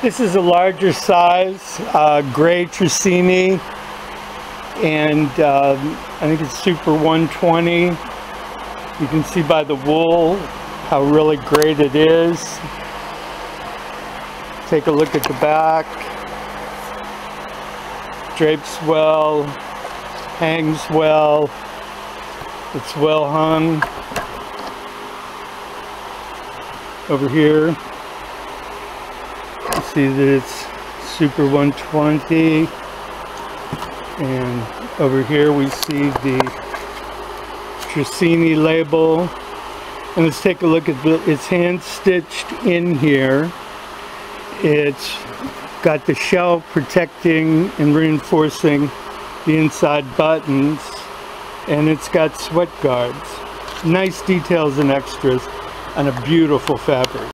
This is a larger size, gray Trusssini, and I think it's Super 120. You can see by the wool how really great it is. Take a look at the back. Drapes well, hangs well, it's well hung. Over here, you see that it's Super 120, and over here we see the Trusssini label. And let's take a look at it's hand stitched in here. It's got the shell protecting and reinforcing the inside buttons, and it's got sweat guards. Nice details and extras on a beautiful fabric.